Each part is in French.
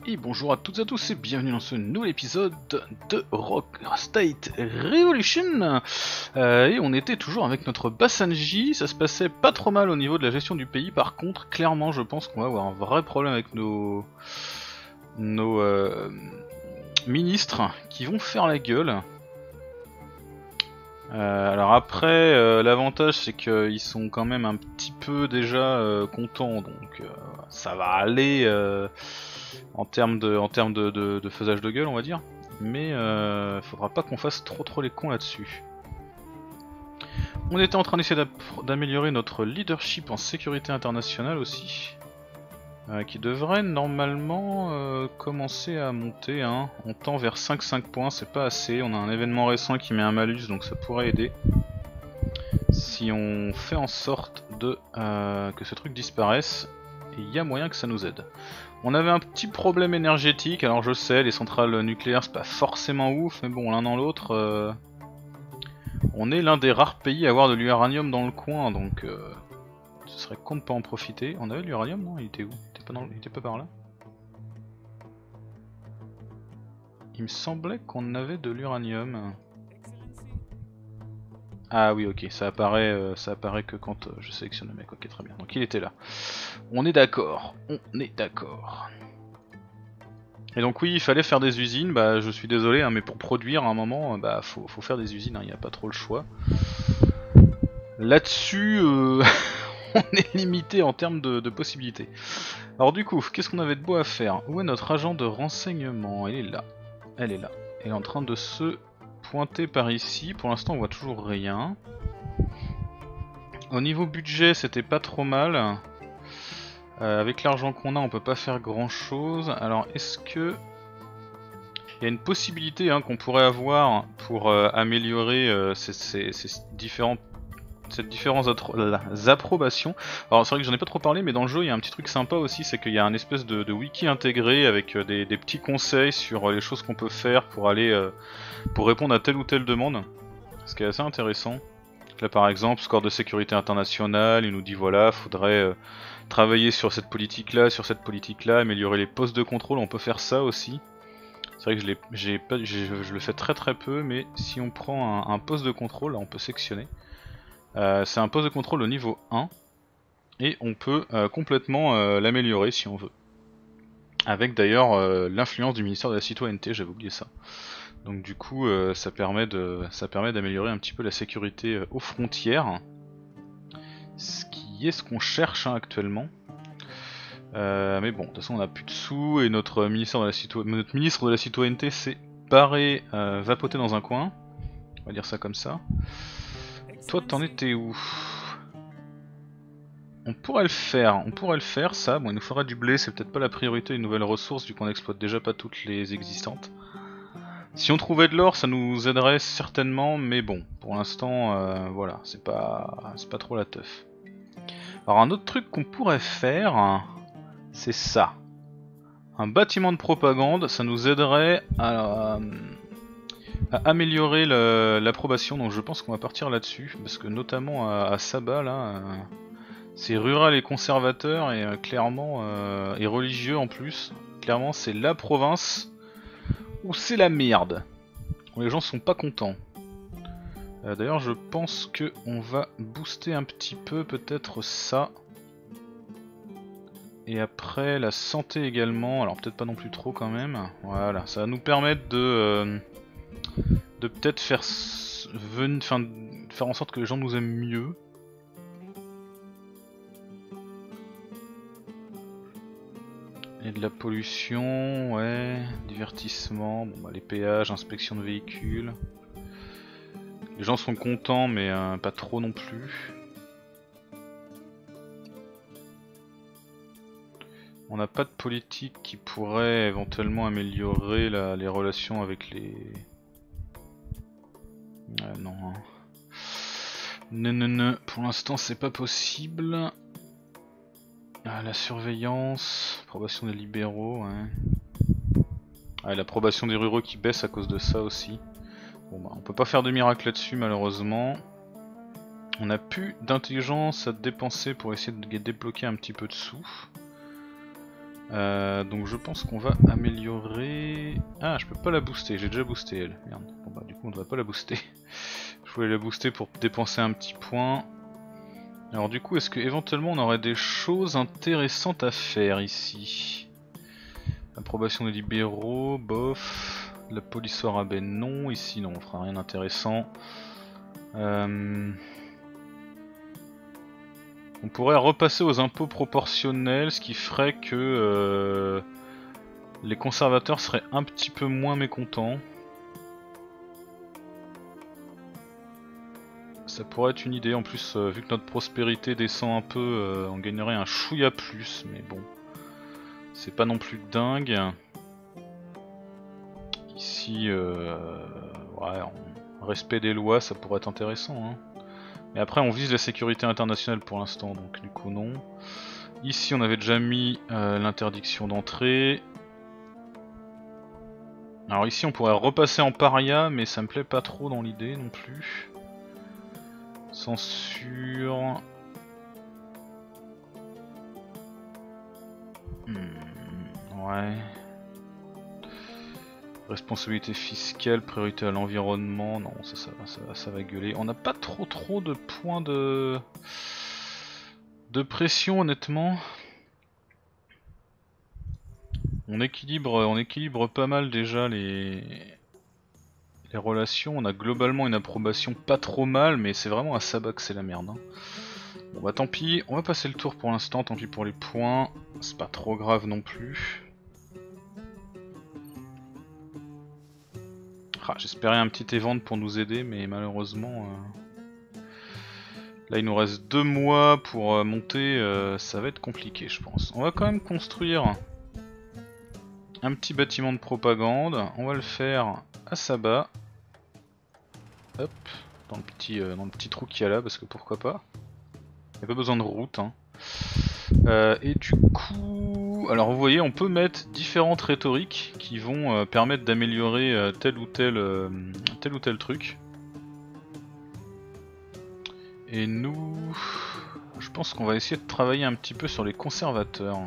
Et bonjour à toutes et à tous et bienvenue dans ce nouvel épisode de Rock State Revolution. Et on était toujours avec notre Basanji, ça se passait pas trop mal au niveau de la gestion du pays. Par contre, clairement, je pense qu'on va avoir un vrai problème avec nos ministres qui vont faire la gueule. Alors après, l'avantage c'est qu'ils sont quand même un petit peu déjà contents, donc ça va aller en termes de faisage de gueule, on va dire. Mais faudra pas qu'on fasse trop les cons là-dessus. On était en train d'essayer d'améliorer notre leadership en sécurité internationale aussi. Qui devrait normalement commencer à monter. Hein. On tend vers 5 points, c'est pas assez. On a un événement récent qui met un malus, donc ça pourrait aider. Si on fait en sorte de que ce truc disparaisse, il y a moyen que ça nous aide. On avait un petit problème énergétique, alors je sais, les centrales nucléaires c'est pas forcément ouf, mais bon, l'un dans l'autre, on est l'un des rares pays à avoir de l'uranium dans le coin, donc ce serait con de pas en profiter. On avait de l'uranium, non? Il était où? Il était pas par là? Il me semblait qu'on avait de l'uranium. Ah oui, ok, ça apparaît que quand je sélectionne le mec, ok, très bien. Donc il était là. On est d'accord, Et donc oui, il fallait faire des usines, bah je suis désolé, hein, mais pour produire à un moment, bah faut faire des usines, il n'y a pas trop le choix. Là-dessus, on est limité en termes de possibilités. Alors du coup, qu'est-ce qu'on avait de beau à faire? Où est notre agent de renseignement? Elle est là. Elle est là. Elle est en train de se pointer par ici. Pour l'instant, on voit toujours rien. Au niveau budget, c'était pas trop mal. Avec l'argent qu'on a, on peut pas faire grand chose. Alors, est-ce que il y a une possibilité qu'on pourrait avoir pour améliorer ces différentes approbations. Alors c'est vrai que j'en ai pas trop parlé, mais dans le jeu il y a un petit truc sympa aussi, c'est qu'il y a un espèce de wiki intégré avec des petits conseils sur les choses qu'on peut faire pour aller pour répondre à telle ou telle demande, ce qui est assez intéressant. Là par exemple, score de sécurité internationale, il nous dit voilà, faudrait travailler sur cette politique là, améliorer les postes de contrôle, on peut faire ça aussi. C'est vrai que je le fais très peu, mais si on prend un poste de contrôle, là, on peut sectionner. C'est un poste de contrôle au niveau 1 et on peut complètement l'améliorer si on veut. Avec d'ailleurs l'influence du ministère de la Citoyenneté, j'avais oublié ça. Donc du coup ça permet d'améliorer un petit peu la sécurité aux frontières. Ce qui est ce qu'on cherche actuellement. Mais bon, de toute façon on a plus de sous et notre ministre de la Citoyenneté s'est barré vapoter dans un coin. On va dire ça comme ça. Toi t'en étais où? On pourrait le faire ça, bon il nous faudra du blé, c'est peut-être pas la priorité une nouvelle ressource vu qu'on exploite déjà pas toutes les existantes. Si on trouvait de l'or ça nous aiderait certainement, mais bon, pour l'instant voilà, c'est pas trop la teuf. Alors un autre truc qu'on pourrait faire, c'est ça. Un bâtiment de propagande, ça nous aiderait à améliorer l'approbation, donc je pense qu'on va partir là-dessus, parce que notamment à Saba là... c'est rural et conservateur et clairement et religieux en plus. Clairement c'est la province où c'est la merde. Où les gens sont pas contents. D'ailleurs je pense que on va booster un petit peu peut-être ça. Et après la santé également. Alors peut-être pas non plus trop quand même. Voilà, ça va nous permettre de peut-être faire en sorte que les gens nous aiment mieux. Et de la pollution, ouais, divertissement, bon bah les péages, inspection de véhicules. Les gens sont contents mais pas trop non plus. On n'a pas de politique qui pourrait éventuellement améliorer les relations avec les... non. Non, pour l'instant c'est pas possible. La surveillance, approbation des libéraux, ouais. L'approbation des ruraux qui baisse à cause de ça aussi. Bon bah on peut pas faire de miracle là-dessus malheureusement. On a plus d'intelligence à dépenser pour essayer de débloquer un petit peu de sous. Donc je pense qu'on va améliorer... Ah, je peux pas la booster, j'ai déjà boosté elle. Merde, bon bah du coup on ne va pas la booster. Je voulais la booster pour dépenser un petit point. Alors du coup, est-ce que éventuellement on aurait des choses intéressantes à faire ici? Approbation des libéraux, bof. La police au rabais, non. Ici non, on fera rien d'intéressant. On pourrait repasser aux impôts proportionnels, ce qui ferait que les conservateurs seraient un petit peu moins mécontents. Ça pourrait être une idée, en plus vu que notre prospérité descend un peu, on gagnerait un chouïa plus, mais bon. C'est pas non plus dingue. Ici, ouais, en respect des lois, ça pourrait être intéressant. Hein. Mais après, on vise la sécurité internationale pour l'instant, donc du coup non. Ici, on avait déjà mis l'interdiction d'entrée. Alors ici, on pourrait repasser en paria, mais ça me plaît pas trop dans l'idée non plus. Censure. Ouais. Responsabilité fiscale, priorité à l'environnement, non ça va gueuler. On n'a pas trop de points de pression honnêtement. On équilibre pas mal déjà les relations. On a globalement une approbation pas trop mal, mais c'est vraiment à Sabah que c'est la merde. Hein. Bon bah tant pis, on va passer le tour pour l'instant, tant pis pour les points. C'est pas trop grave non plus. Ah, j'espérais un petit event pour nous aider, mais malheureusement... Là il nous reste 2 mois pour monter, ça va être compliqué je pense. On va quand même construire un petit bâtiment de propagande, on va le faire à Sabah. Hop, dans le petit trou qu'il y a là, parce que pourquoi pas. Il n'y a pas besoin de route. Hein. Et du coup, alors vous voyez on peut mettre différentes rhétoriques qui vont permettre d'améliorer tel ou tel truc. Et nous, je pense qu'on va essayer de travailler un petit peu sur les conservateurs.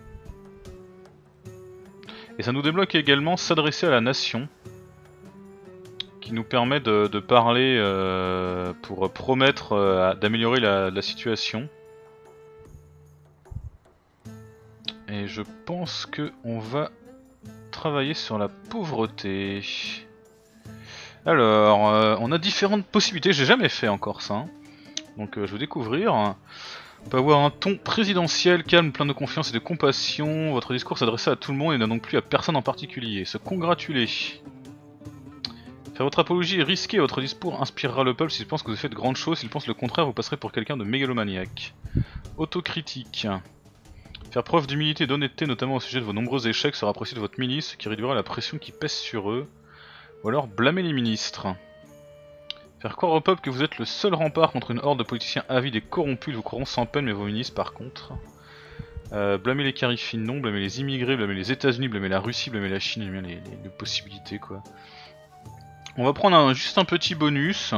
Et ça nous débloque également s'adresser à la nation, qui nous permet de parler pour promettre d'améliorer la situation. Et je pense que on va travailler sur la pauvreté. Alors, on a différentes possibilités, j'ai jamais fait encore ça. Hein. Donc je vais découvrir. On peut avoir un ton présidentiel, calme, plein de confiance et de compassion. Votre discours s'adressait à tout le monde et n'a donc plus à personne en particulier. Se congratuler. Faire votre apologie est risqué, votre discours inspirera le peuple s'il pense que vous avez fait de grandes choses. S'il pense le contraire, vous passerez pour quelqu'un de mégalomaniaque. Autocritique. Faire preuve d'humilité et d'honnêteté, notamment au sujet de vos nombreux échecs, sera apprécié de votre milice, ce qui réduira la pression qui pèse sur eux. Ou alors blâmer les ministres. Faire croire au peuple que vous êtes le seul rempart contre une horde de politiciens avides et corrompus, ils vous croiront sans peine, mais vos ministres par contre. Blâmer les carifines, non, blâmer les immigrés, blâmer les États-Unis, blâmer la Russie, blâmer la Chine, bien les possibilités quoi. On va prendre juste un petit bonus.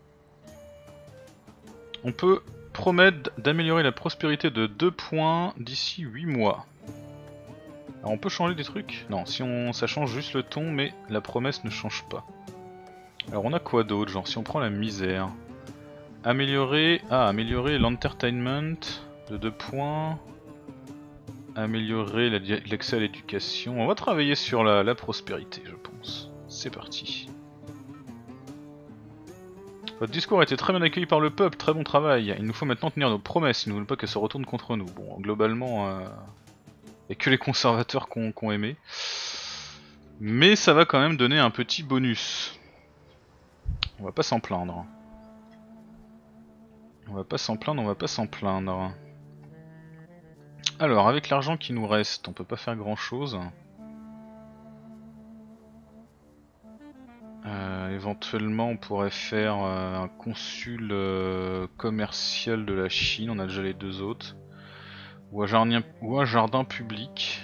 On peut promettre d'améliorer la prospérité de 2 points d'ici 8 mois. Alors on peut changer des trucs? Non, ça change juste le ton, mais la promesse ne change pas. Alors on a quoi d'autre? Genre si on prend la misère. Améliorer l'entertainment de 2 points. Améliorer l'accès à l'éducation. On va travailler sur la prospérité je pense. C'est parti. Votre discours a été très bien accueilli par le peuple, très bon travail. Il nous faut maintenant tenir nos promesses, ils ne veulent pas qu'elles se retournent contre nous. Bon, globalement, il n'y a que les conservateurs qui ont aimé. Mais ça va quand même donner un petit bonus. On va pas s'en plaindre. On va pas s'en plaindre. Alors, avec l'argent qui nous reste, on peut pas faire grand chose. Éventuellement on pourrait faire un consul commercial de la Chine, on a déjà les 2 autres. Ou un jardin public.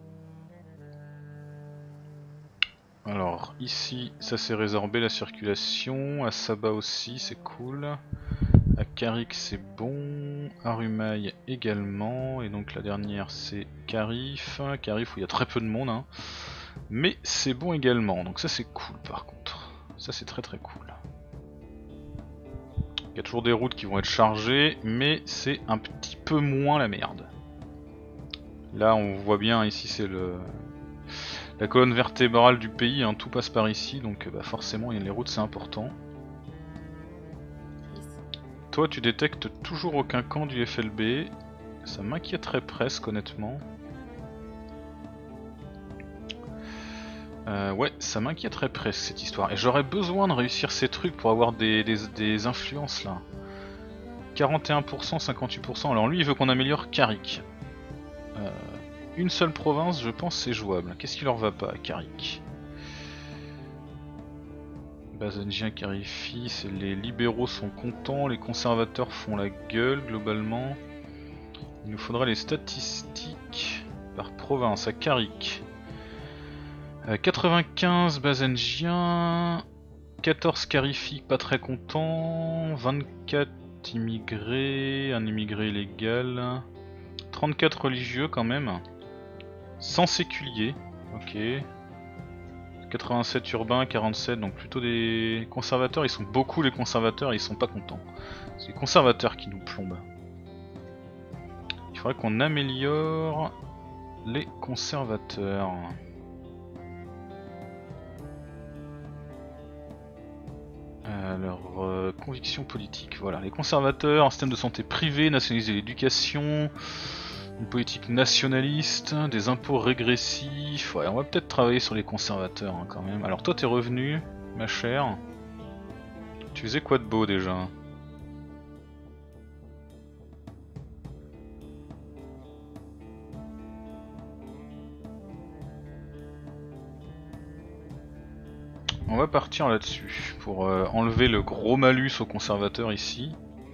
Alors ici ça s'est résorbé la circulation, à Sabah aussi c'est cool. À Carrick c'est bon. Arumail également, et donc la dernière c'est Carif. Carif où il y a très peu de monde, hein. Mais c'est bon également, donc ça c'est cool par contre. Ça c'est très très cool. Il y a toujours des routes qui vont être chargées, mais c'est un petit peu moins la merde. Là on voit bien, ici c'est la colonne vertébrale du pays, hein, tout passe par ici, donc bah, forcément les routes c'est important. Toi tu détectes toujours aucun camp du FLB, ça m'inquiéterait presque honnêtement. Ouais, ça m'inquiéterait presque cette histoire. Et j'aurais besoin de réussir ces trucs pour avoir des influences là. 41%, 58%. Alors lui il veut qu'on améliore Carrick. Une seule province, je pense c'est jouable. Qu'est-ce qui leur va pas à Carrick? Bazengien, Carifi, les libéraux sont contents, les conservateurs font la gueule globalement. Il nous faudra les statistiques par province à Carrick. 95 Bazengien, 14 Carifi pas très content, 24 immigrés, un immigré illégal, 34 religieux quand même, 100 séculiers, ok, 87 urbains, 47, donc plutôt des conservateurs, ils sont beaucoup les conservateurs et ils sont pas contents. C'est les conservateurs qui nous plombent. Il faudrait qu'on améliore les conservateurs. Leur conviction politique, voilà. Les conservateurs, un système de santé privé, nationaliser l'éducation, une politique nationaliste, des impôts régressifs. Ouais, on va peut-être travailler sur les conservateurs hein, quand même. Alors toi t'es revenu, ma chère. Tu faisais quoi de beau déjà? On va partir là-dessus pour enlever le gros malus aux conservateurs ici.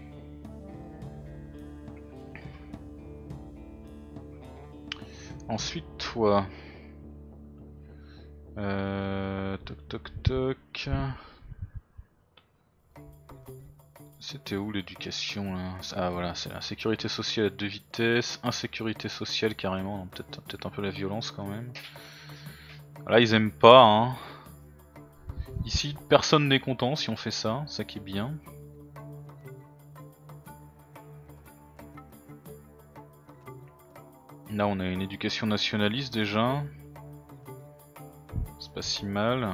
Ensuite toi. Toc toc toc. C'était où l'éducation là? Ah voilà, c'est la sécurité sociale à 2 vitesses, insécurité sociale carrément, peut-être un peu la violence quand même. Là ils aiment pas hein. Ici personne n'est content si on fait ça, ça qui est bien. Là on a une éducation nationaliste déjà. C'est pas si mal.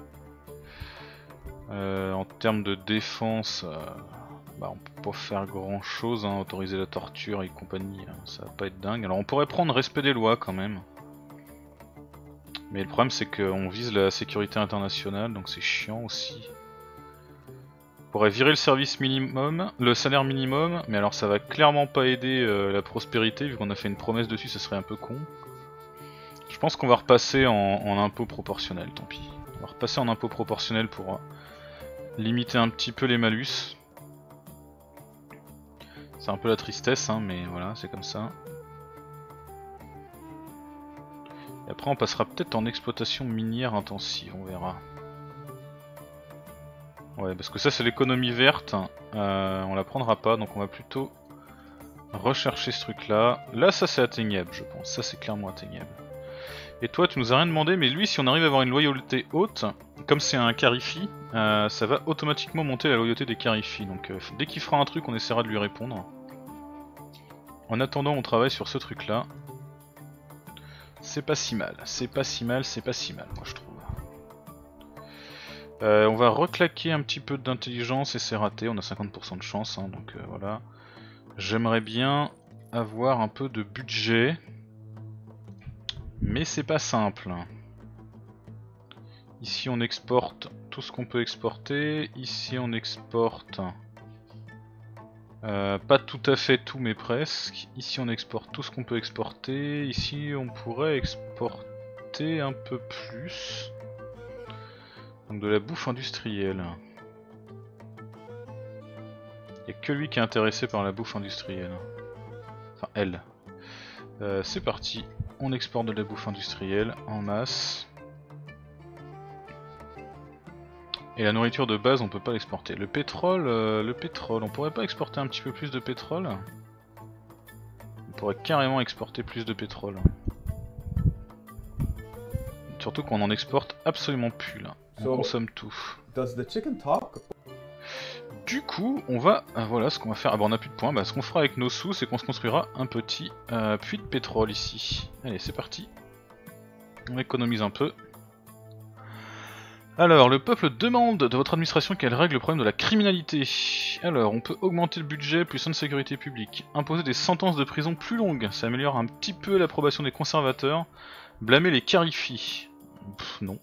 En termes de défense, bah, on peut pas faire grand chose, hein. Autoriser la torture et compagnie, ça va pas être dingue. Alors on pourrait prendre respect des lois quand même. Mais le problème c'est qu'on vise la sécurité internationale, donc c'est chiant aussi. On pourrait virer le service minimum, le salaire minimum, mais alors ça va clairement pas aider la prospérité, vu qu'on a fait une promesse dessus, ça serait un peu con. Je pense qu'on va repasser en impôt proportionnel, tant pis. On va repasser en impôt proportionnel pour limiter un petit peu les malus. C'est un peu la tristesse, hein, mais voilà, c'est comme ça. Et après on passera peut-être en exploitation minière intensive, on verra. Ouais, parce que ça c'est l'économie verte, on la prendra pas, donc on va plutôt rechercher ce truc là. Là ça c'est atteignable je pense, ça c'est clairement atteignable. Et toi tu nous as rien demandé, mais lui si on arrive à avoir une loyauté haute, comme c'est un Carifi, ça va automatiquement monter la loyauté des Carifi. Donc dès qu'il fera un truc on essaiera de lui répondre. En attendant on travaille sur ce truc là. C'est pas si mal, c'est pas si mal, c'est pas si mal moi je trouve. On va reclaquer un petit peu d'intelligence et c'est raté, on a 50% de chance hein, donc voilà. J'aimerais bien avoir un peu de budget, mais c'est pas simple. Ici on exporte tout ce qu'on peut exporter, ici on exporte pas tout à fait tout mais presque. Ici on exporte tout ce qu'on peut exporter, ici on pourrait exporter un peu plus. Donc de la bouffe industrielle. Il n'y a que lui qui est intéressé par la bouffe industrielle. Enfin elle. C'est parti, on exporte de la bouffe industrielle en masse. Et la nourriture de base, on peut pas l'exporter. Le pétrole, on pourrait pas exporter un petit peu plus de pétrole? On pourrait carrément exporter plus de pétrole. Surtout qu'on en exporte absolument plus là. On consomme tout. Does the chicken talk? Du coup, on va... voilà ce qu'on va faire. Ah bah on a plus de points. Bah, ce qu'on fera avec nos sous, c'est qu'on se construira un petit puits de pétrole ici. Allez, c'est parti. On économise un peu. Alors, le peuple demande de votre administration qu'elle règle le problème de la criminalité. Alors, on peut augmenter le budget, plus de sécurité publique. Imposer des sentences de prison plus longues, ça améliore un petit peu l'approbation des conservateurs. Blâmer les carifis. Pff, non.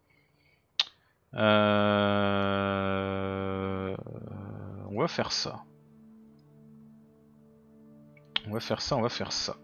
On va faire ça. On va faire ça.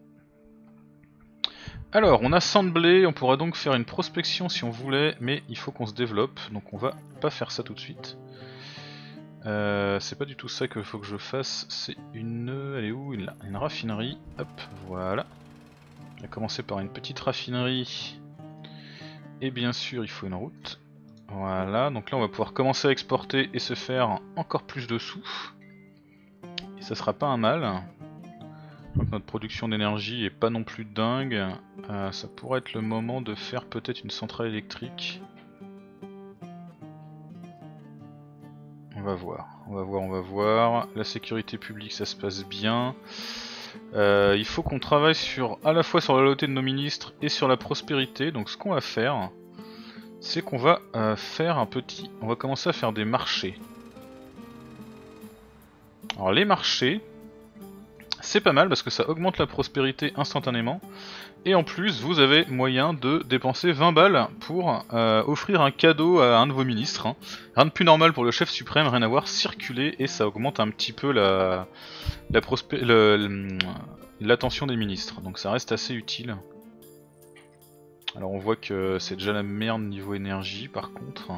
Alors, on a 100 de blé, on pourra donc faire une prospection si on voulait, mais il faut qu'on se développe, donc on va pas faire ça tout de suite. C'est pas du tout ça qu'il faut que je fasse, c'est une... Elle est où? Une raffinerie, hop, voilà. On va commencer par une petite raffinerie, et bien sûr il faut une route. Voilà, donc là on va pouvoir commencer à exporter et se faire encore plus de sous. Et ça sera pas un mal. Donc notre production d'énergie est pas non plus dingue. Ça pourrait être le moment de faire peut-être une centrale électrique. On va voir. La sécurité publique, ça se passe bien. Il faut qu'on travaille à la fois sur la loyauté de nos ministres et sur la prospérité. Donc ce qu'on va faire, c'est qu'on va faire on va commencer à faire des marchés. Alors les marchés, c'est pas mal parce que ça augmente la prospérité instantanément. Et en plus, vous avez moyen de dépenser 20 balles pour offrir un cadeau à un de vos ministres. Hein. Rien de plus normal pour le chef suprême, rien à voir, circuler, et ça augmente un petit peu l'attention des ministres. Donc ça reste assez utile. Alors on voit que c'est déjà la merde niveau énergie par contre.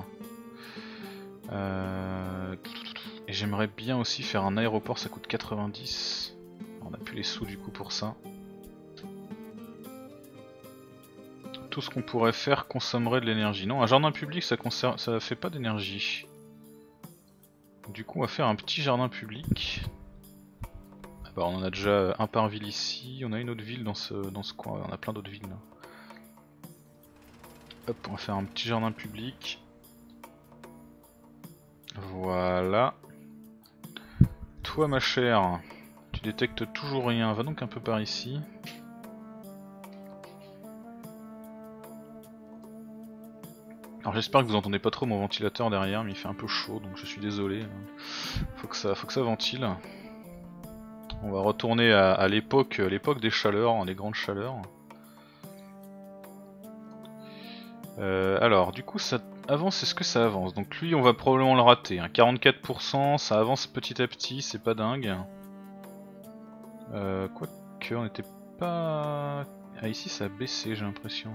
Et j'aimerais bien aussi faire un aéroport, ça coûte 90. On a plus les sous du coup pour ça. Tout ce qu'on pourrait faire consommerait de l'énergie. Non, un jardin public ça fait pas d'énergie. Du coup on va faire un petit jardin public. Ah bah, on en a déjà un par ville ici, on a une autre ville dans ce coin, on a plein d'autres villes là. Hop, on va faire un petit jardin public. Voilà. Toi ma chère, tu détectes toujours rien, va donc un peu par ici. Alors j'espère que vous entendez pas trop mon ventilateur derrière, mais il fait un peu chaud donc je suis désolé. Faut que ça ventile. On va retourner à l'époque des chaleurs, des grandes chaleurs. Alors du coup ça avance, est-ce que ça avance? Donc lui on va probablement le rater, hein. 44%, ça avance petit à petit, c'est pas dingue. Quoique on n'était pas... Ah ici ça a baissé j'ai l'impression.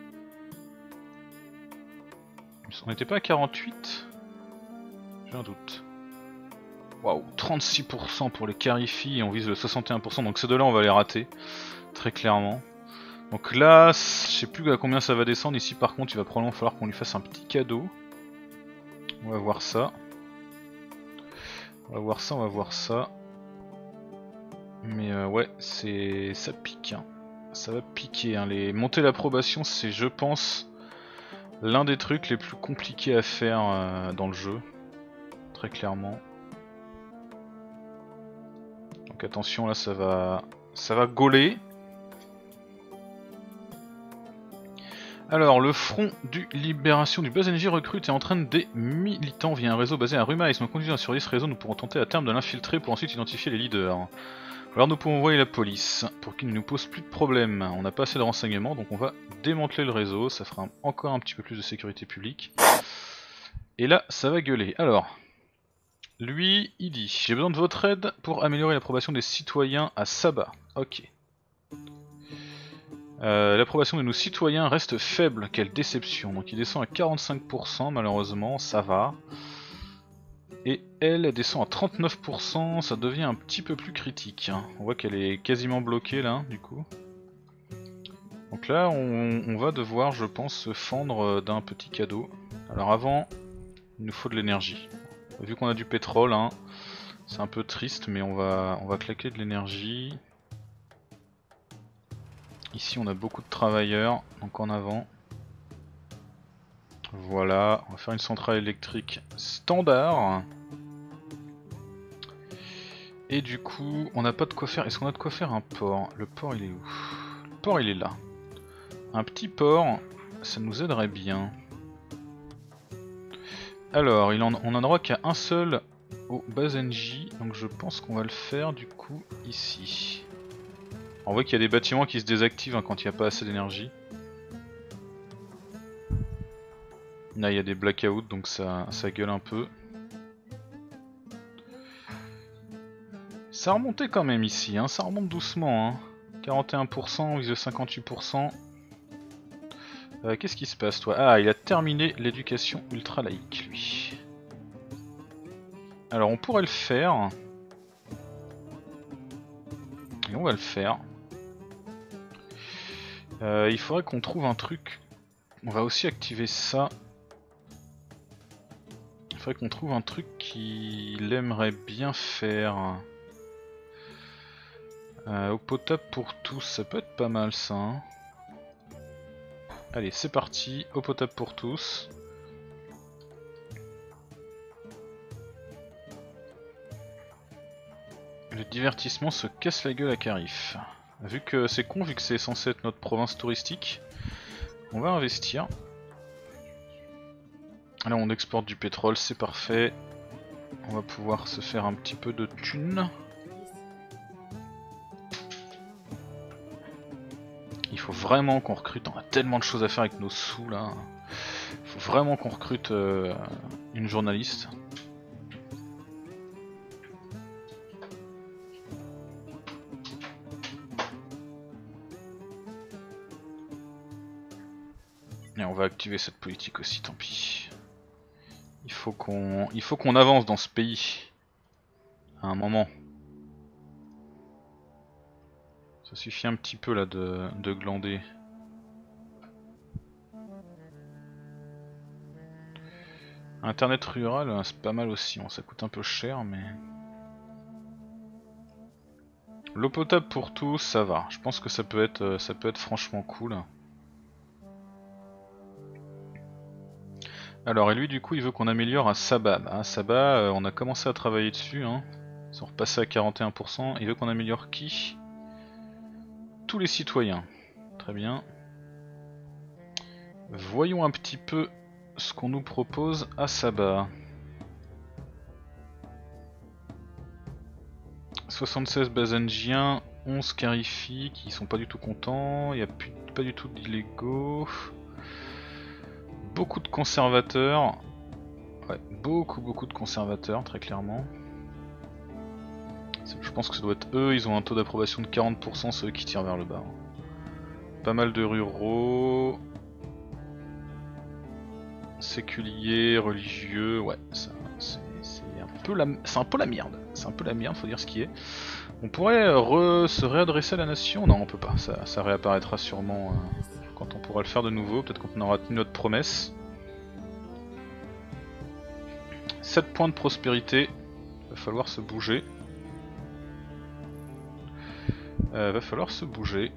On n'était pas à 48? J'ai un doute. Waouh, 36% pour les carifis et on vise le 61%, donc ces deux là on va les rater, très clairement. Donc là, je sais plus à combien ça va descendre, ici par contre il va probablement falloir qu'on lui fasse un petit cadeau. On va voir ça. On va voir ça. Mais ouais, ça pique. Hein. Ça va piquer. Hein. Monter l'approbation, c'est je pense l'un des trucs les plus compliqués à faire dans le jeu. Très clairement. Donc attention là ça va gauler. Alors, le Front du Libération du Buzz Energy recrute et entraîne des militants via un réseau basé à Ruma. Et si nous continuons à surveiller ce réseau, nous pourrons tenter à terme de l'infiltrer pour ensuite identifier les leaders. Alors nous pouvons envoyer la police pour qu'il ne nous pose plus de problème. On n'a pas assez de renseignements, donc on va démanteler le réseau. Ça fera encore un petit peu plus de sécurité publique. Et là, ça va gueuler. Alors, lui, il dit « J'ai besoin de votre aide pour améliorer l'approbation des citoyens à Sabah. » Ok. L'approbation de nos citoyens reste faible, quelle déception. Donc il descend à 45% malheureusement, ça va. Et elle descend à 39%, ça devient un petit peu plus critique. Hein. On voit qu'elle est quasiment bloquée là, du coup. Donc là, on va devoir, je pense, se fendre d'un petit cadeau. Alors avant, Il nous faut de l'énergie. Vu qu'on a du pétrole, hein, c'est un peu triste, mais on va claquer de l'énergie. Ici on a beaucoup de travailleurs, donc en avant. Voilà, on va faire une centrale électrique standard. Et du coup, on n'a pas de quoi faire. Est-ce qu'on a de quoi faire un port? Le port il est où? Le port il est là. Un petit port, ça nous aiderait bien. Alors, on en aura qu'à un seul au Bazenji, donc je pense qu'on va le faire du coup ici. On voit qu'il y a des bâtiments qui se désactivent hein, quand il n'y a pas assez d'énergie. Là il y a des blackouts donc ça gueule un peu. Ça a remonté quand même ici, hein, ça remonte doucement. Hein. 41%, on vise 58%. Qu'est-ce qui se passe toi? Ah, il a terminé l'éducation ultra laïque lui. Alors on pourrait le faire. Et on va le faire. Il faudrait qu'on trouve un truc. On va aussi activer ça. Il faudrait qu'on trouve un truc qu'il aimerait bien faire. Eau potable pour tous, ça peut être pas mal ça. Hein. Allez, c'est parti, eau potable pour tous. Le divertissement se casse la gueule à Carif. Vu que c'est con, vu que c'est censé être notre province touristique, on va investir. Là on exporte du pétrole, c'est parfait. On va pouvoir se faire un petit peu de thunes. Il faut vraiment qu'on recrute, on a tellement de choses à faire avec nos sous là. Il faut vraiment qu'on recrute une journaliste. Et on va activer cette politique aussi, tant pis. Il faut qu'on avance dans ce pays. À un moment. Ça suffit un petit peu là de glander. Internet rural, c'est pas mal aussi, bon, ça coûte un peu cher mais... L'eau potable pour tous, ça va. Je pense que ça peut être franchement cool. Alors et lui du coup il veut qu'on améliore à Sabah. À Sabah on a commencé à travailler dessus, hein. Ils sont repassés à 41%. Il veut qu'on améliore qui? Tous les citoyens. Très bien. Voyons un petit peu ce qu'on nous propose à Sabah. 76 Bazengiens, 11 Carifi qui sont pas du tout contents, il n'y a pas du tout d'illégaux. Beaucoup de conservateurs. Ouais, beaucoup de conservateurs, très clairement. Je pense que ça doit être eux, ils ont un taux d'approbation de 40%, ceux qui tirent vers le bas. Pas mal de ruraux. Séculiers, religieux, ouais, c'est un peu la merde. C'est un peu la merde, faut dire ce qui est. On pourrait se réadresser à la nation. Non, on peut pas. Ça réapparaîtra sûrement quand on pourra le faire de nouveau. Peut-être qu'on aura tenu notre promesse. 7 points de prospérité. Va falloir se bouger. Va falloir se bouger.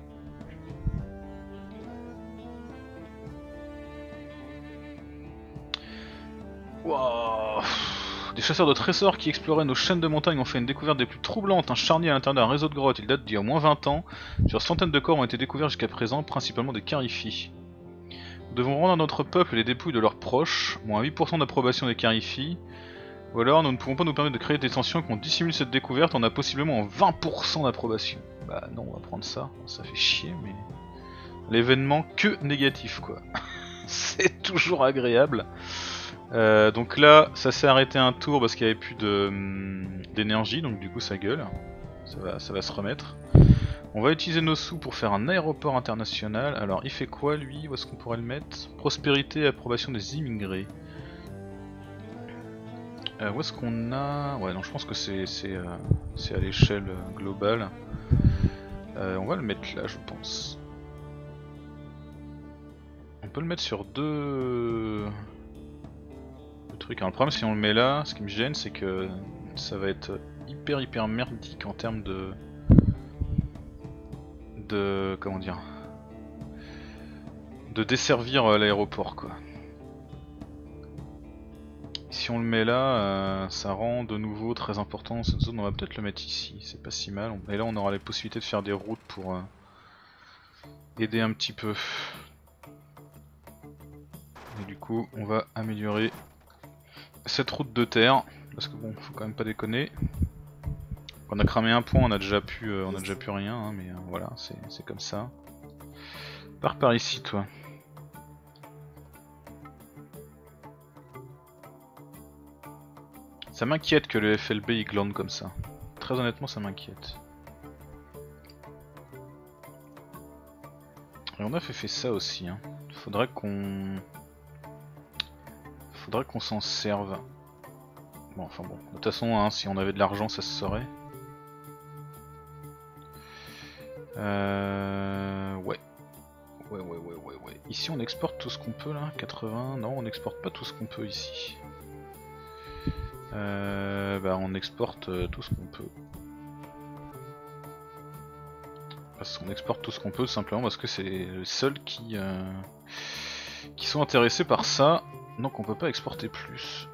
Wow. Des chasseurs de trésors qui exploraient nos chaînes de montagnes ont fait une découverte des plus troublantes. Un charnier à l'intérieur d'un réseau de grottes, il date d'il y a au moins 20 ans. Plusieurs centaines de corps ont été découverts jusqu'à présent, principalement des Carifi. Nous devons rendre à notre peuple les dépouilles de leurs proches, moins 8% d'approbation des Carifi. Ou alors nous ne pouvons pas nous permettre de créer des tensions qu'on dissimule cette découverte, on a possiblement 20% d'approbation. Bah non, on va prendre ça, ça fait chier mais... L'événement que négatif quoi. C'est toujours agréable. Donc là, ça s'est arrêté un tour parce qu'il n'y avait plus d'énergie, donc du coup ça gueule. Ça va se remettre. On va utiliser nos sous pour faire un aéroport international. Alors il fait quoi lui? Où est-ce qu'on pourrait le mettre? Prospérité et approbation des immigrés. Où est-ce qu'on a... Ouais non je pense que c'est à l'échelle globale. On va le mettre là je pense. On peut le mettre sur deux truc. Alors le problème si on le met là, ce qui me gêne c'est que ça va être hyper merdique en termes de comment dire, de desservir l'aéroport quoi. Si on le met là, ça rend de nouveau très important cette zone. On va peut-être le mettre ici, c'est pas si mal. Et là on aura la possibilité de faire des routes pour aider un petit peu. Et du coup on va améliorer cette route de terre, parce que bon, faut quand même pas déconner. On a cramé un point, on a déjà pu rien, hein, mais voilà, c'est comme ça. Pars par ici toi. Ça m'inquiète que le FLB il glande comme ça. Très honnêtement ça m'inquiète. Et on a fait ça aussi, hein. Faudrait qu'on s'en serve. Bon, enfin bon, de toute façon, hein, si on avait de l'argent, ça se saurait. Ouais. Ici, on exporte tout ce qu'on peut là. 80. Non, on n'exporte pas tout ce qu'on peut ici. Bah, on exporte tout ce qu'on peut. On exporte tout ce qu'on peut simplement parce que c'est les seuls qui sont intéressés par ça. Donc, on peut pas exporter plus.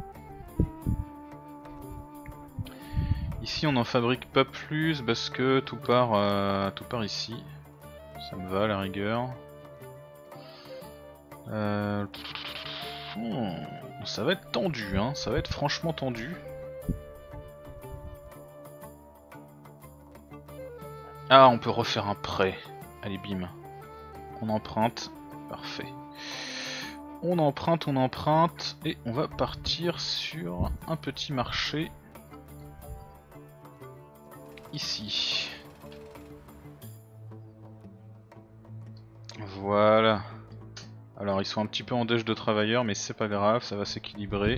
Ici on n'en fabrique pas plus parce que tout part ici. Ça me va à la rigueur. Ça va être tendu, hein. Ça va être franchement tendu. Ah, on peut refaire un prêt. Allez bim. On emprunte. Parfait. On emprunte et on va partir sur un petit marché. Ici. Voilà. Alors ils sont un petit peu en dèche de travailleurs mais c'est pas grave, ça va s'équilibrer.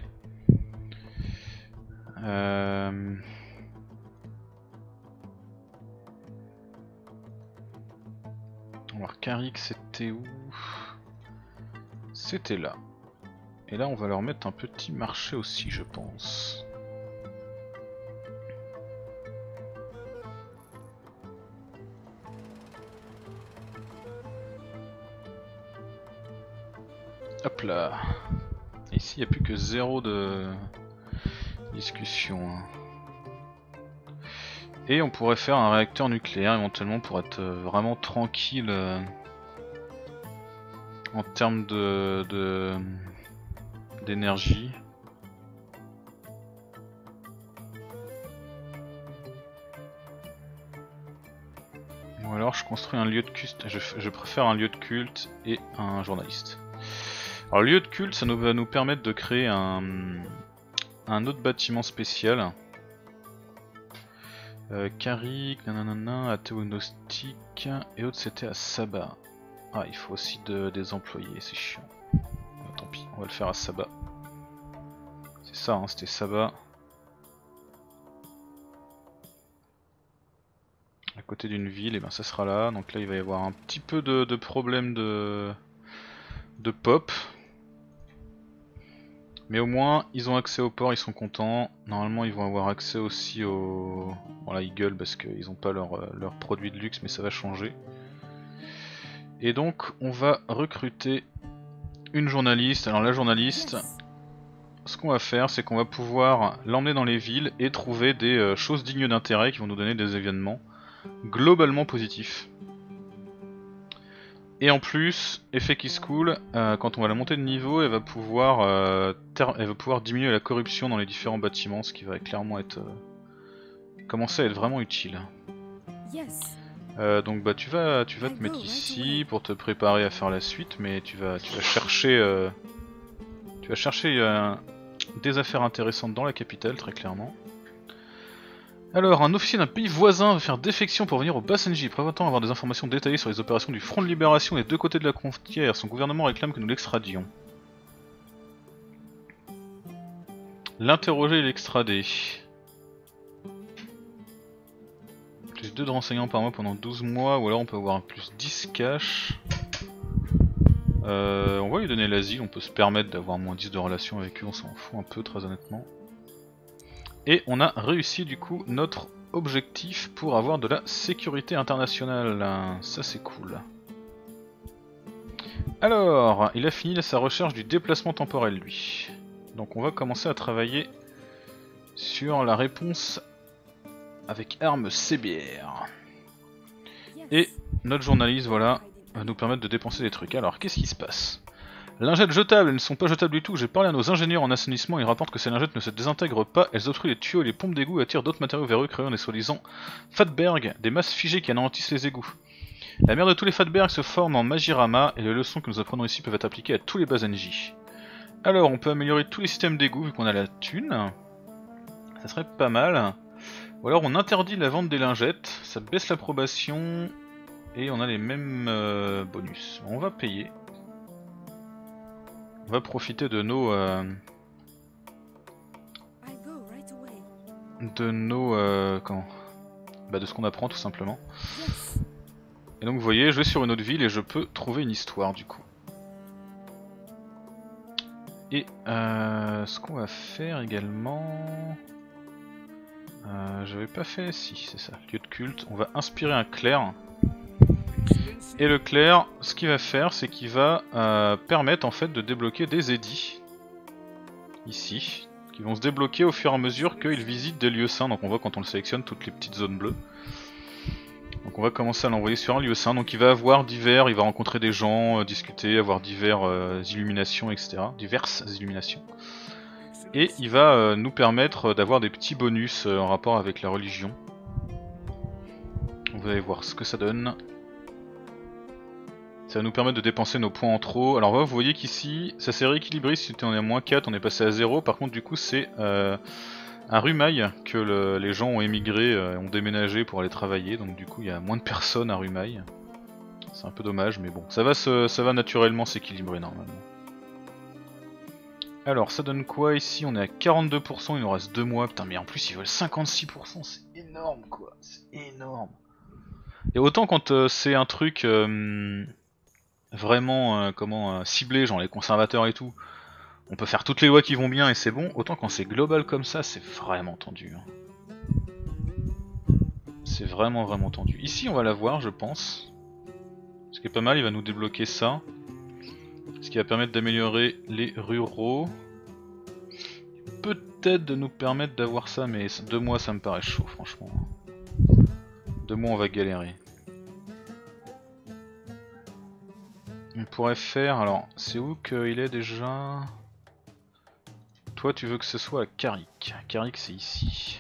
Alors Carrick c'était où? C'était là. Et là on va leur mettre un petit marché aussi je pense. Hop là. Ici il n'y a plus que 0 de discussion. Et on pourrait faire un réacteur nucléaire éventuellement pour être vraiment tranquille en termes d'énergie. Ou alors je construis un lieu de culte, je préfère un lieu de culte et un journaliste. Alors le lieu de culte ça va nous permettre de créer un autre bâtiment spécial. Carrick, nanana, athéognostique et autres c'était à Saba. Ah il faut aussi des employés, c'est chiant. Tant pis, on va le faire à Saba. C'est ça, hein, c'était Saba. À côté d'une ville, et ben ça sera là. Donc là il va y avoir un petit peu de problème de pop. Mais au moins ils ont accès au port, ils sont contents. Normalement ils vont avoir accès aussi au... Voilà ils gueulent parce qu'ils n'ont pas leur produit de luxe mais ça va changer. Et donc on va recruter une journaliste. Alors la journaliste, ce qu'on va faire c'est qu'on va pouvoir l'emmener dans les villes et trouver des choses dignes d'intérêt qui vont nous donner des événements globalement positifs. Et en plus, effet qui se cool, quand on va la monter de niveau, elle va pouvoir diminuer la corruption dans les différents bâtiments, ce qui va clairement être commencer à être vraiment utile. Donc bah tu vas te mettre ici pour te préparer à faire la suite, mais tu vas chercher des affaires intéressantes dans la capitale très clairement. Alors, un officier d'un pays voisin va faire défection pour venir au Bassenji, prévoyant avoir des informations détaillées sur les opérations du Front de Libération des deux côtés de la frontière. Son gouvernement réclame que nous l'extradions. L'interroger et l'extrader. Plus 2 de renseignements par mois pendant 12 mois, ou alors on peut avoir un plus 10 cash. On va lui donner l'asile, on peut se permettre d'avoir moins 10 de relation avec eux, on s'en fout un peu très honnêtement. Et on a réussi du coup notre objectif pour avoir de la sécurité internationale, ça c'est cool. Alors, il a fini sa recherche du déplacement temporel lui. Donc on va commencer à travailler sur la réponse avec arme CBR. Et notre journaliste, voilà, va nous permettre de dépenser des trucs. Alors, qu'est-ce qui se passe? Lingettes jetables, elles ne sont pas jetables du tout. J'ai parlé à nos ingénieurs en assainissement, ils rapportent que ces lingettes ne se désintègrent pas, elles obstruent les tuyaux et les pompes d'égout et attirent d'autres matériaux vers eux, créant des soi-disant fatbergs, des masses figées qui anéantissent les égouts. La mère de tous les fatbergs se forme en Magirama, et les leçons que nous apprenons ici peuvent être appliquées à tous les Bazenji. Alors, on peut améliorer tous les systèmes d'égout vu qu'on a la thune. Ça serait pas mal. Ou alors on interdit la vente des lingettes, ça baisse l'approbation, et on a les mêmes bonus. On va payer. On va profiter de nos... comment bah de ce qu'on apprend tout simplement. Et donc vous voyez, je vais sur une autre ville et je peux trouver une histoire du coup. Et ce qu'on va faire également... j'avais pas fait... si, c'est ça, lieu de culte. On va inspirer un clerc. Et le clerc, ce qu'il va faire, c'est qu'il va permettre en fait de débloquer des édits. Ici. Qui vont se débloquer au fur et à mesure qu'ils visitent des lieux saints. Donc on voit quand on le sélectionne toutes les petites zones bleues. Donc on va commencer à l'envoyer sur un lieu saint. Donc il va avoir divers, il va rencontrer des gens, discuter, avoir divers illuminations, etc. Diverses illuminations. Et il va nous permettre d'avoir des petits bonus en rapport avec la religion. Vous allez voir ce que ça donne. Ça va nous permettre de dépenser nos points en trop. Alors vous voyez qu'ici, ça s'est rééquilibré, si on est à moins 4, on est passé à 0. Par contre du coup c'est un Rumail que les gens ont émigré, ont déménagé pour aller travailler. Donc du coup il y a moins de personnes à Rumail. C'est un peu dommage mais bon, ça va naturellement s'équilibrer normalement. Alors ça donne quoi ici? On est à 42%, il nous reste 2 mois. Putain mais en plus ils veulent 56%, c'est énorme quoi, c'est énorme. Et autant quand c'est un truc vraiment ciblé, genre les conservateurs et tout, on peut faire toutes les lois qui vont bien et c'est bon, autant quand c'est global comme ça, c'est vraiment tendu. C'est vraiment tendu. Ici on va la voir je pense. Ce qui est pas mal, il va nous débloquer ça. Ce qui va permettre d'améliorer les ruraux. Peut-être de nous permettre d'avoir ça, mais 2 mois ça me paraît chaud franchement. 2 mois on va galérer. On pourrait faire, alors c'est où qu'il est déjà? Toi tu veux que ce soit à Carrick. Carrick c'est ici.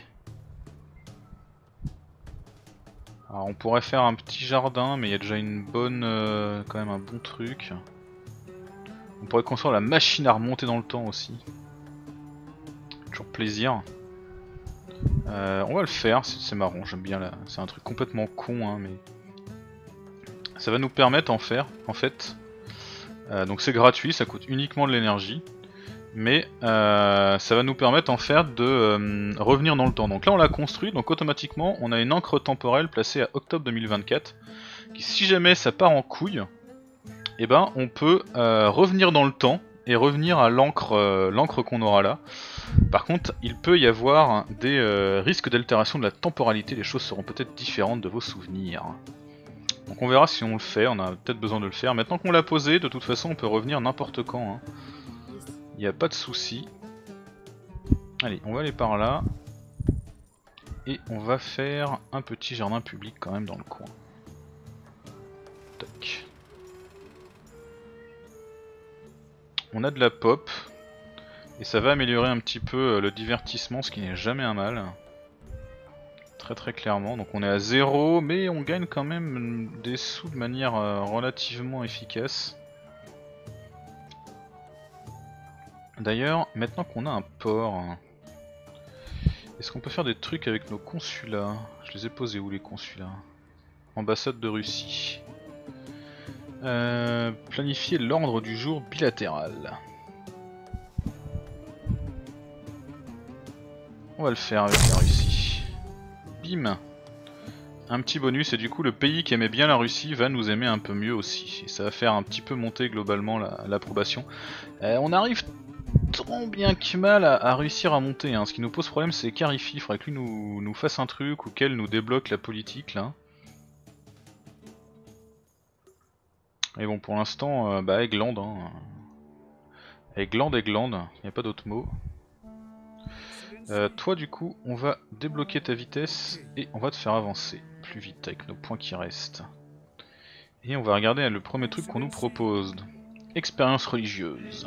Alors on pourrait faire un petit jardin mais il y a déjà une bonne, quand même un bon truc. On pourrait construire la machine à remonter dans le temps aussi. Toujours plaisir. On va le faire, c'est marrant, j'aime bien là. C'est un truc complètement con hein, mais ça va nous permettre en fait. Donc c'est gratuit, ça coûte uniquement de l'énergie. Mais ça va nous permettre en fait de revenir dans le temps. Donc là on l'a construit, donc automatiquement on a une encre temporelle placée à octobre 2024. Qui si jamais ça part en couille, et ben on peut revenir dans le temps et revenir à l'encre qu'on aura là. Par contre il peut y avoir des risques d'altération de la temporalité, les choses seront peut-être différentes de vos souvenirs. Donc on verra si on le fait, on a peut-être besoin de le faire. Maintenant qu'on l'a posé, de toute façon on peut revenir n'importe quand. Il n'y a pas de souci. Allez, on va aller par là. Et on va faire un petit jardin public quand même dans le coin. Tac. On a de la pop. Et ça va améliorer un petit peu le divertissement, ce qui n'est jamais un mal. Très clairement, donc on est à 0 mais on gagne quand même des sous de manière relativement efficace. D'ailleurs, maintenant qu'on a un port, est-ce qu'on peut faire des trucs avec nos consulats? Je les ai posés où les consulats? Ambassade de Russie. Planifier l'ordre du jour bilatéral. On va le faire avec la Russie. Bim. un petit bonus, et du coup le pays qui aimait bien la Russie va nous aimer un peu mieux aussi. Et ça va faire un petit peu monter globalement l'approbation. On arrive tant bien que mal à réussir à monter, hein. Ce qui nous pose problème c'est Carifi, il faudrait que lui nous fasse un truc ou qu'elle nous débloque la politique là. Et bon pour l'instant, bah Eglande, hein. Eglande, il n'y a pas d'autre mot. Toi du coup on va débloquer ta vitesse et on va te faire avancer plus vite avec nos points qui restent. Et on va regarder le premier truc qu'on nous propose. Expérience religieuse.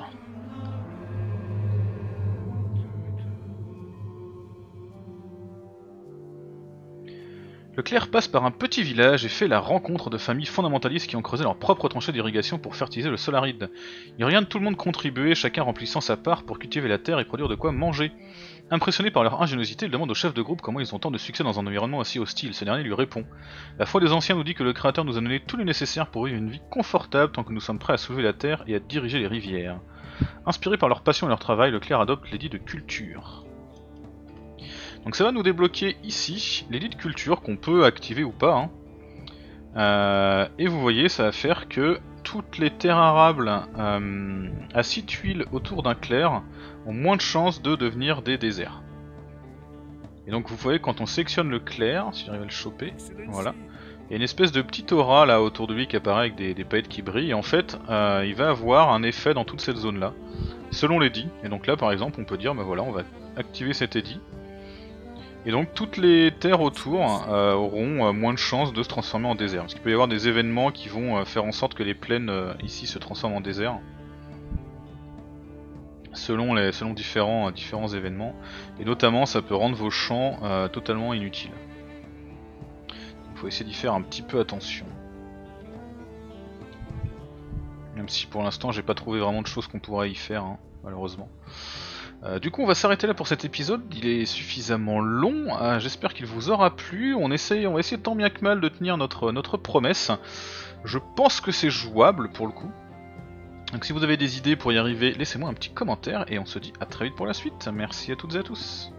Le clerc passe par un petit village et fait la rencontre de familles fondamentalistes qui ont creusé leur propre tranchée d'irrigation pour fertiliser le sol aride. Il regarde tout le monde contribuer, chacun remplissant sa part pour cultiver la terre et produire de quoi manger. Impressionné par leur ingéniosité, il demande au chef de groupe comment ils ont tant de succès dans un environnement aussi hostile. Ce dernier lui répond: La foi des anciens nous dit que le Créateur nous a donné tout le nécessaire pour vivre une vie confortable tant que nous sommes prêts à soulever la terre et à diriger les rivières. Inspiré par leur passion et leur travail, le clerc adopte l'édit de culture. Donc ça va nous débloquer ici l'édit de culture qu'on peut activer ou pas, hein. Et vous voyez, ça va faire que toutes les terres arables à 6 tuiles autour d'un clerc ont moins de chances de devenir des déserts. Et donc vous voyez, quand on sélectionne le clerc, si j'arrive à le choper, voilà, il y a une espèce de petite aura là autour de lui qui apparaît avec des paillettes qui brillent, et en fait il va avoir un effet dans toute cette zone là, selon l'édit. Et donc là par exemple on peut dire, bah voilà, on va activer cet édit. Et donc toutes les terres autour auront moins de chances de se transformer en désert. Parce qu'il peut y avoir des événements qui vont faire en sorte que les plaines ici se transforment en désert. Selon différents événements. Et notamment ça peut rendre vos champs totalement inutiles. Il faut essayer d'y faire un petit peu attention. Même si pour l'instant j'ai pas trouvé vraiment de choses qu'on pourrait y faire, hein, malheureusement. Du coup on va s'arrêter là pour cet épisode, il est suffisamment long, j'espère qu'il vous aura plu, on va essayer tant bien que mal de tenir notre promesse. Je pense que c'est jouable pour le coup. Donc si vous avez des idées pour y arriver, laissez-moi un petit commentaire et on se dit à très vite pour la suite. Merci à toutes et à tous.